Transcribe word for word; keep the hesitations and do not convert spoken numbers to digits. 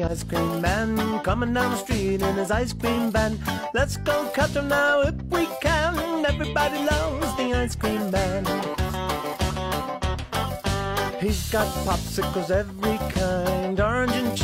ice cream man, coming down the street in his ice cream van. Let's go catch him now if we can. Everybody loves the ice cream man. He's got popsicles every kind, orange and